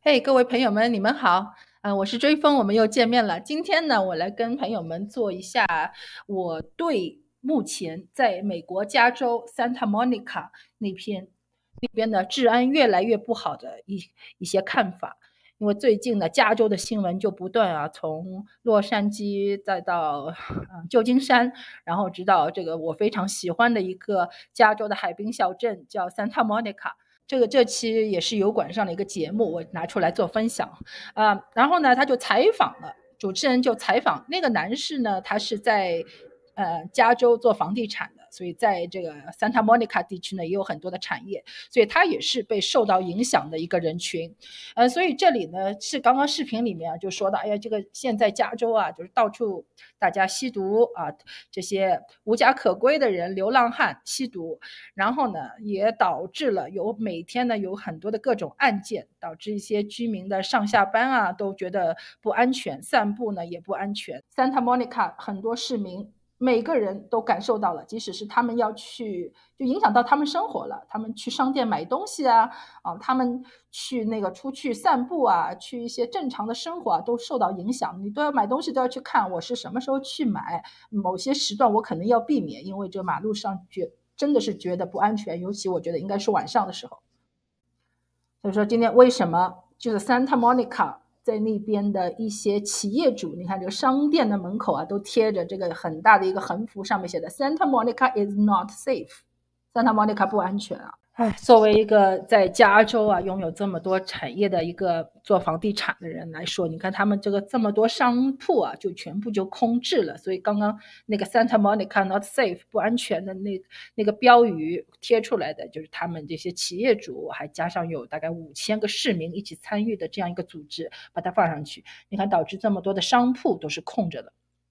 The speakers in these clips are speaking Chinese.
嘿，各位朋友们，你们好，我是追风，我们又见面了。今天呢，我来跟朋友们做一下我对目前在美国加州 Santa Monica 那边的治安越来越不好的一些看法。因为最近呢，加州的新闻就不断从洛杉矶再到旧金山，然后直到这个我非常喜欢的一个加州的海滨小镇叫 Santa Monica。这期也是油管上的一个节目，我拿出来做分享然后呢，他就采访了，主持人就采访那个男士呢，他是在加州做房地产的，所以在这个 Santa Monica 地区呢也有很多的产业，所以他也是被受到影响的一个人群。所以这里呢是刚刚视频里面就说到，哎呀，这个现在加州就是到处大家吸毒这些无家可归的人、流浪汉吸毒，然后呢也导致了每天呢有很多的各种案件，导致一些居民的上下班都觉得不安全，散步呢也不安全。Santa Monica 很多市民每个人都感受到了，即使是他们要去，就影响到他们生活了。他们去商店买东西他们去出去散步去一些正常的生活都受到影响。你都要买东西都要去看我是什么时候去买，某些时段我可能要避免，因为这马路上真的是觉得不安全，尤其我觉得应该是晚上的时候。所以说今天为什么就是 Santa Monica在那边的一些企业主，你看这个商店的门口都贴着这个很大的一个横幅，上面写的 Santa Monica is not safe， Santa Monica 不安全作为一个在加州拥有这么多产业的一个做房地产的人来说，你看他们这么多商铺就全部就空置了。所以刚刚那个 Santa Monica not safe 不安全的那个标语贴出来的，就是他们这些企业主还加上有大概5000个市民一起参与的这样一个组织把它放上去，你看导致这么多的商铺都是空着的。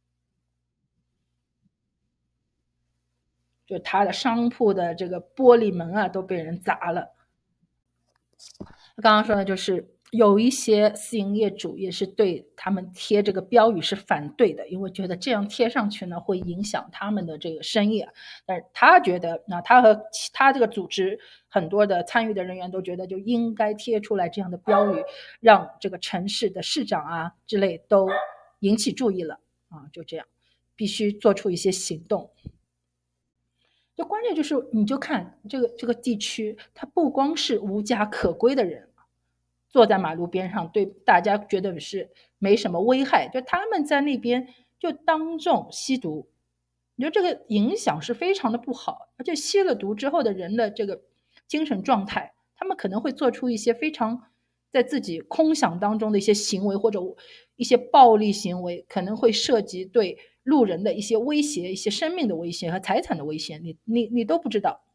就他的商铺的这个玻璃门都被人砸了。刚刚说的就是有一些私营业主也是对他们贴这个标语是反对的，因为觉得这样贴上去呢会影响他们的这个生意但是他觉得他和他这个组织很多的参与的人员都觉得就应该贴出来这样的标语，让这个城市的市长之类都引起注意了就这样必须做出一些行动。就关键就是你就看这个地区，它不光是无家可归的人坐在马路边上，对大家觉得是没什么危害，就他们在那边就当众吸毒，你说这个影响是非常的不好。而且吸了毒之后的人的这个精神状态，他们可能会做出一些非常在自己空想当中的一些行为，或者一些暴力行为，可能会涉及对路人的一些威胁，一些生命的威胁和财产的威胁，你都不知道。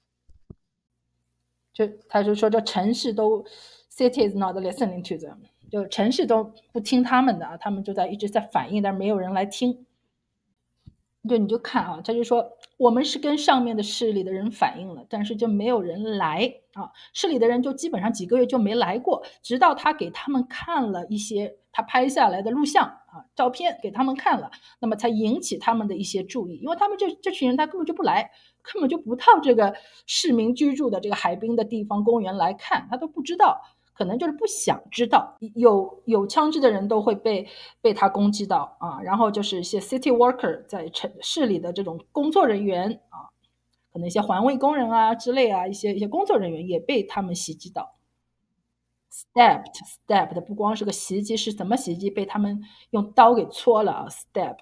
就他就说这城市都 city is not listening to them， 就城市都不听他们的他们就一直在反应，但是没有人来听。就你就看他就说我们是跟上面的市里的人反映了，但是就没有人来市里的人就基本上几个月就没来过，直到他给他们看了一些他拍下来的录像照片给他们看了，那么才引起他们的一些注意。因为他们这群人他根本就不来，根本就不到这个市民居住的这个海滨的地方公园来看，他都不知道，可能就是不想知道。有枪支的人都会被他攻击到然后就是一些 city worker 在城市里的这种工作人员可能一些环卫工人之类一些工作人员也被他们袭击到。stabbed 不光是个袭击，是怎么袭击？被他们用刀给戳了stabbed。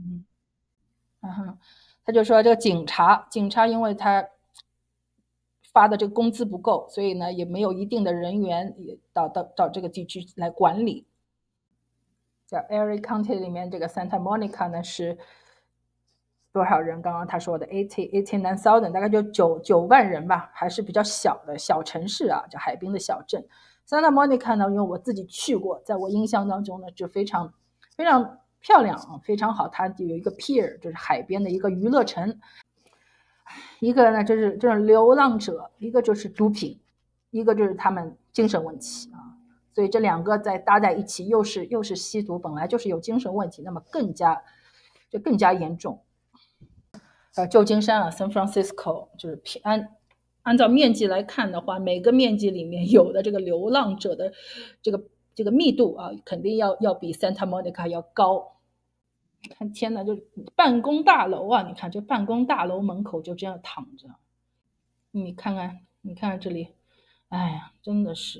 他就说这个警察因为他发的这个工资不够，所以呢也没有一定的人员也到这个地区来管理。在 LA County 里面，这个 Santa Monica 呢是多少人？刚刚他说的89,000，大概就9万人吧，还是比较小的小城市叫海滨的小镇。Santa Monica 呢，因为我自己去过，在我印象当中呢就非常非常漂亮非常好。它有一个 pier， 就是海边的一个娱乐城。一个呢就是这种流浪者，一个就是毒品，一个就是他们精神问题所以这两个再搭在一起，又是吸毒，本来就是有精神问题，那么更加严重。旧金山San Francisco 就是按照面积来看的话，每个面积里面有的这个流浪者的这个密度啊，肯定要比 Santa Monica 要高。看天呐，就办公大楼啊，你看这办公大楼门口就这样躺着，你看看，你看看这里，哎呀，真的是。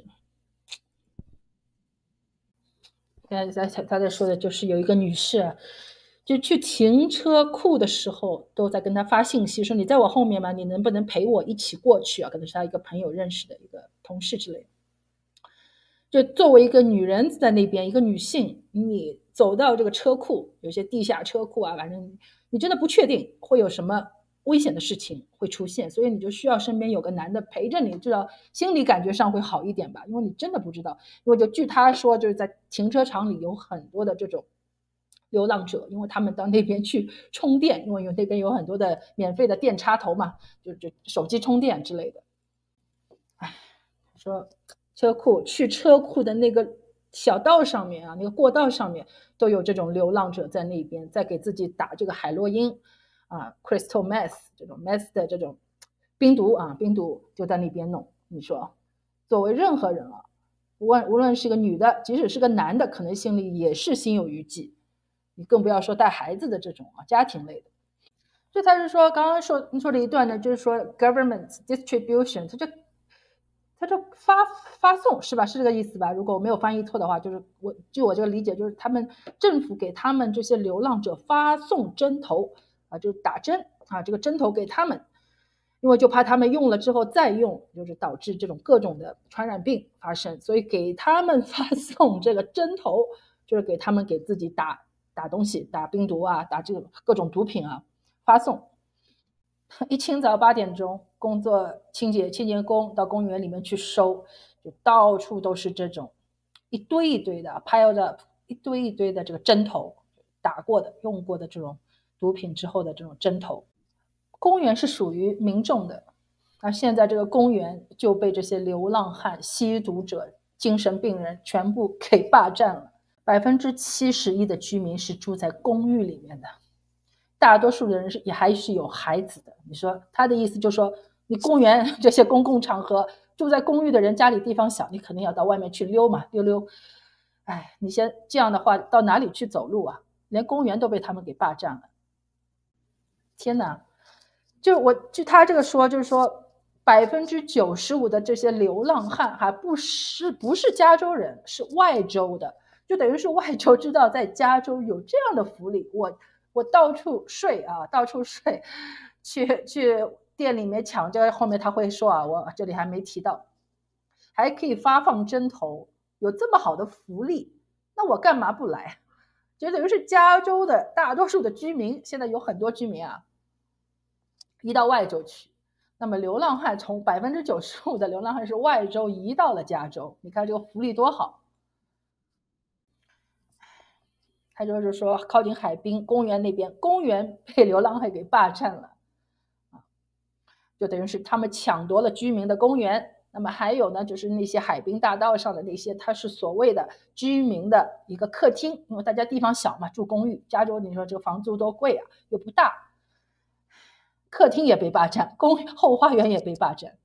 他在说的就是有一个女士啊，就去停车库的时候都在跟他发信息说你在我后面吗？你能不能陪我一起过去啊？可能是他一个朋友认识的一个同事之类的。就作为一个女人在那边，一个女性，你走到这个车库，有些地下车库啊，反正你真的不确定会有什么危险的事情会出现，所以你就需要身边有个男的陪着你，至少心理感觉上会好一点吧，因为你真的不知道。因为就据他说，就是在停车场里有很多的这种流浪者，因为他们到那边去充电，因为那边有很多的免费的电插头嘛，就手机充电之类的。唉，说车库去车库的那个小道上面啊，那个过道上面都有这种流浪者在那边，在给自己打这个海洛因啊，crystal meth 这种 meth 的这种冰毒啊，冰毒就在那边弄。你说，作为任何人啊，无论是个女的，即使是个男的，可能心里也是心有余悸。你更不要说带孩子的这种啊，家庭类的。所以他是说，刚刚说了一段呢，就是说 government distribution，他就发送是吧？是这个意思吧？如果我没有翻译错的话，就是据我这个理解，就是他们政府给他们这些流浪者发送针头啊，就是打针啊，这个针头给他们，因为就怕他们用了之后再用，就是导致这种各种的传染病发生，所以给他们发送这个针头，就是给他们给自己打东西，打病毒啊，打这个各种毒品啊，发送。一清早8点钟，工作清洁工到公园里面去收，就到处都是这种一堆一堆的 piled up，一堆一堆的这个针头，打过的、用过的这种毒品之后的这种针头。公园是属于民众的，而现在这个公园就被这些流浪汉、吸毒者、精神病人全部给霸占了。71%的居民是住在公寓里面的。大多数的人也还是有孩子的。你说他的意思就是说，你公园这些公共场合，住在公寓的人家里地方小，你肯定要到外面去溜嘛，溜溜。哎，你先这样的话，到哪里去走路啊？连公园都被他们给霸占了。天哪！据他这个说，就是说95%的这些流浪汉还不是加州人，是外州的，就等于是外州知道在加州有这样的福利，我到处睡啊，到处睡，去店里面抢。这个后面他会说啊，我这里还没提到，还可以发放针头，有这么好的福利，那我干嘛不来？就等于是加州的大多数的居民，现在有很多居民啊，移到外州去。那么流浪汉从95%的流浪汉是外州移到了加州，你看这个福利多好。他就是说靠近海滨公园那边，公园被流浪汉给霸占了，就等于是他们抢夺了居民的公园。那么还有呢，就是那些海滨大道上的那些，它是所谓的居民的一个客厅，因为大家地方小嘛，住公寓，加州你说这个房租多贵啊，又不大，客厅也被霸占，后花园也被霸占。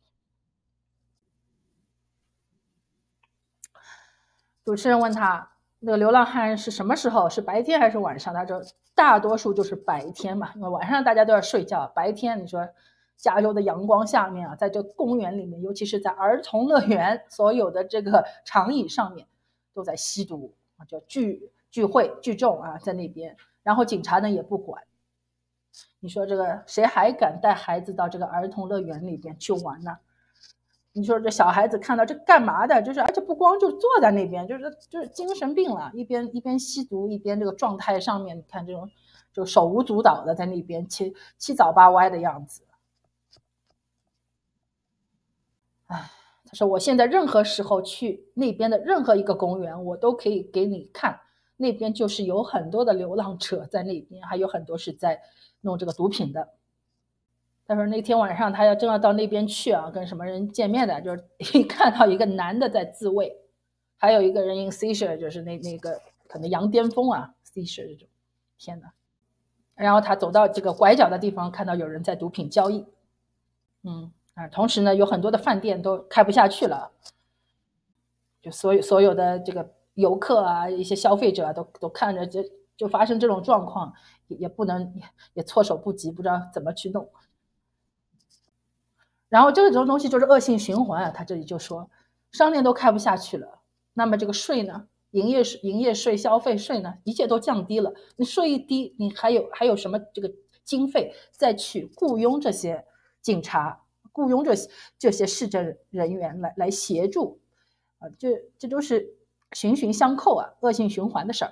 主持人问他，那个流浪汉是什么时候？是白天还是晚上？他说大多数就是白天嘛，因为晚上大家都要睡觉，白天你说加州的阳光下面啊，在这公园里面，尤其是在儿童乐园，所有的这个长椅上面都在吸毒，就聚会聚众啊，在那边，然后警察呢也不管。你说这个谁还敢带孩子到这个儿童乐园里边去玩呢？你说这小孩子看到这干嘛的？就是而且不光就坐在那边，就是精神病了，一边吸毒一边这个状态上面，你看这种就手舞足蹈的在那边七早八歪的样子。哎，他说我现在任何时候去那边的任何一个公园，我都可以给你看，那边就是有很多的流浪者在那边，还有很多是在弄这个毒品的。他说那天晚上他正要到那边去啊，跟什么人见面的，就是看到一个男的在自慰，还有一个人 in seizure， 就是那个可能羊癫疯啊 seizure 这种，天哪！然后他走到这个拐角的地方，看到有人在毒品交易， 同时呢，有很多的饭店都开不下去了，就所有的这个游客啊，一些消费者都看着就发生这种状况，也不能也措手不及，不知道怎么去弄。然后这种东西就是恶性循环啊，他这里就说，商店都开不下去了，那么这个税呢，营业税、消费税呢，一切都降低了。你税一低，你还有什么这个经费再去雇佣这些警察，雇佣这些市政人员来协助啊？这都是循循相扣啊，恶性循环的事儿。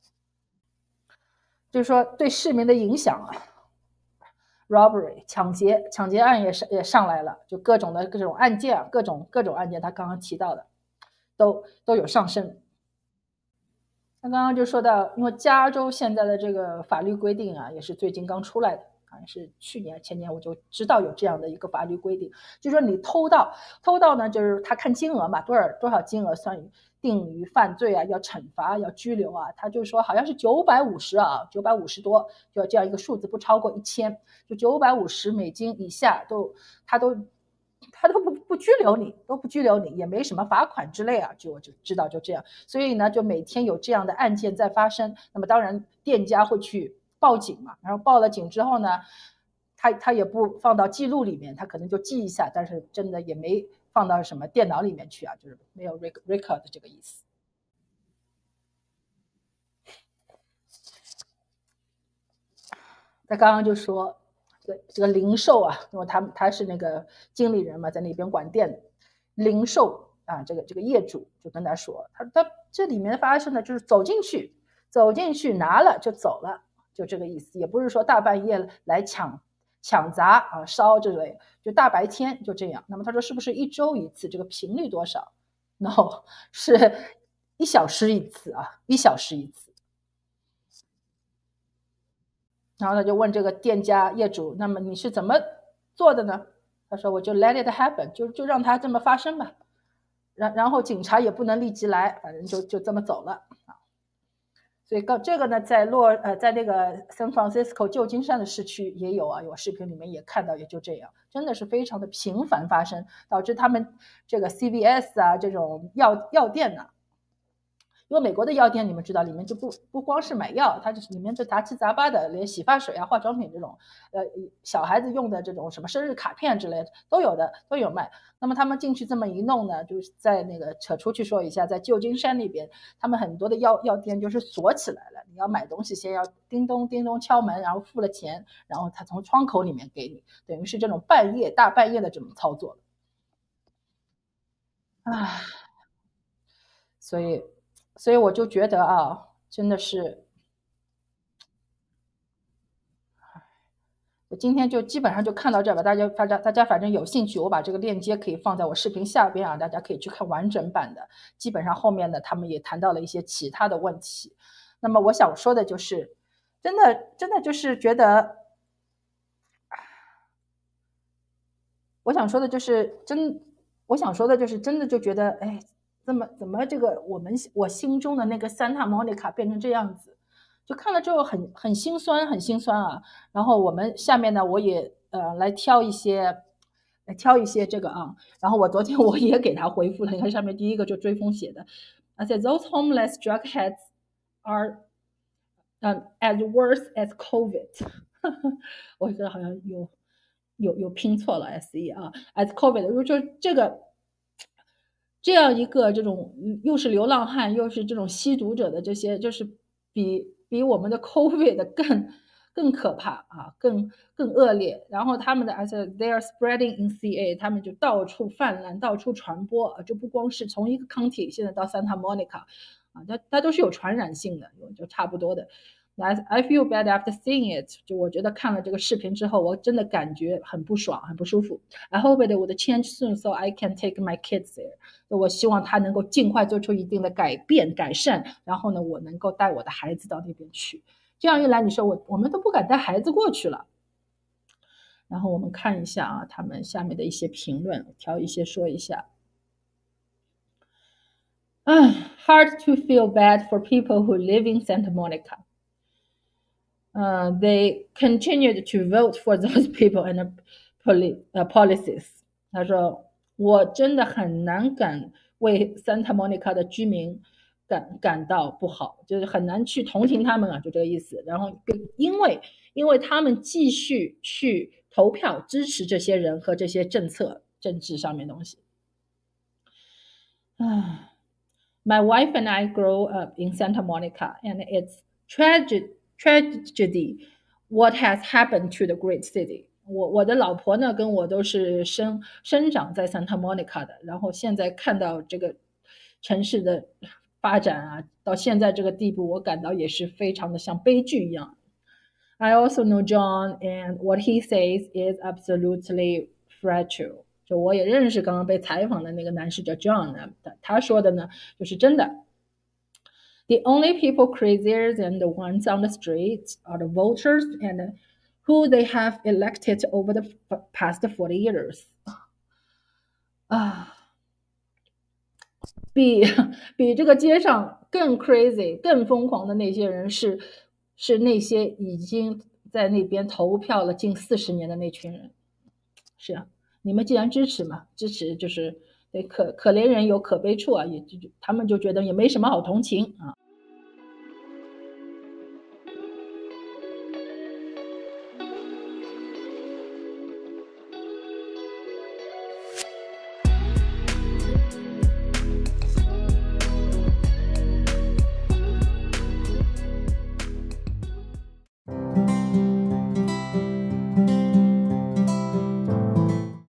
就是说对市民的影响啊。robbery 抢劫案也上来了，就各种案件啊，各种案件，他刚刚提到的都有上升。他刚刚就说到，因为加州现在的这个法律规定啊，也是最近刚出来的，好像是去年前年我就知道有这样的一个法律规定，就是说你偷盗呢，就是他看金额嘛，多少金额算定于犯罪啊，要惩罚要拘留啊，他就说好像是950啊，950多，就这样一个数字，不超过1000，就$950以下他都不拘留你，也没什么罚款之类啊，就知道就这样。所以呢，就每天有这样的案件在发生，那么当然店家会去报警嘛，然后报了警之后呢，他也不放到记录里面，他可能就记一下，但是真的也没放到什么电脑里面去啊，就是没有 record 这个意思。他刚刚就说，这个零售啊，因为他是那个经理人嘛，在那边管店的零售啊，这个业主就跟他说，他这里面发生的就是走进去拿了就走了，就这个意思，也不是说大半夜来抢砸啊烧之类，就大白天就这样。那么他说是不是1周1次？这个频率多少 ？No， 是1小时1次啊，1小时1次。然后他就问这个店家业主，那么你是怎么做的呢？他说我就 let it happen， 就让他这么发生吧。然后警察也不能立即来，反正就这么走了啊。所以这个呢，在那个 San Francisco 旧金山的市区也有啊，有视频里面也看到，也就这样，真的是非常的频繁发生，导致他们这个 CVS 啊这种药店呢、因为美国的药店你们知道，里面就不光是买药，它就是里面就杂七杂八的，连洗发水啊、化妆品这种，小孩子用的这种什么生日卡片之类的都有卖。那么他们进去这么一弄呢，就是在那个扯出去说一下，在旧金山那边，他们很多的药店就是锁起来了，你要买东西先要叮咚叮咚敲门，然后付了钱，然后他从窗口里面给你，等于是这种大半夜的这种操作。唉，所以我就觉得啊，真的是，我今天就基本上就看到这吧，大家反正有兴趣，我把这个链接可以放在我视频下边啊，大家可以去看完整版的。基本上后面呢，他们也谈到了一些其他的问题。那么我想说的就是，真的就是觉得，我想说的就是真的就觉得，哎，怎么这个我心中的那个 Santa Monica 变成这样子，就看了之后很心酸，很心酸啊。然后我们下面呢，我也来挑一些这个啊。然后我昨天我也给他回复了，你看上面第一个就追风写的，而且 those homeless drug heads are as worse as COVID 我觉得好像有拼错了 SE 啊 as COVID 就这样一个这种又是流浪汉又是这种吸毒者的这些，就是比我们的 COVID 更可怕啊，更恶劣。然后他们的而且 they are spreading in CA， 他们就到处泛滥，到处传播啊，就不光是从一个 county 现在到 Santa Monica 啊，它都是有传染性的，就差不多的。I feel bad after seeing it， 就我觉得看了这个视频之后，我真的感觉很不爽，很不舒服。I hope it would change soon so I can take my kids there。我希望他能够尽快做出一定的改善，然后呢，我能够带我的孩子到那边去。这样一来，你说我们都不敢带孩子过去了。然后我们看一下啊，他们下面的一些评论，挑一些说一下。Hard to feel bad for people who live in Santa Monica. They continued to vote for those people and policies. 他说我真的很难为 Santa Monica 的居民感到不好，就是很难去同情他们啊，就这个意思。然后因为他们继续去投票支持这些人和这些政策、政治上面的东西。My wife and I grew up in Santa Monica, and it's tragedy what has happened to the great city. 我的老婆呢，跟我都是生长在 Santa Monica 的，然后现在看到这个城市的发展啊，到现在这个地步，我感到也是非常的像悲剧一样。I also know John, and what he says is absolutely factual. 就我也认识刚刚被采访的那个男士叫 John 呢，他说的呢就是真的。The only people crazier than the ones on the streets are the voters and who they have elected over the past 40 years. 啊，比这个街上更 crazy、更疯狂的那些人是那些已经在那边投票了近40年的那群人。是啊，你们既然支持嘛，支持就是可怜人有可悲处啊，他们就觉得也没什么好同情啊。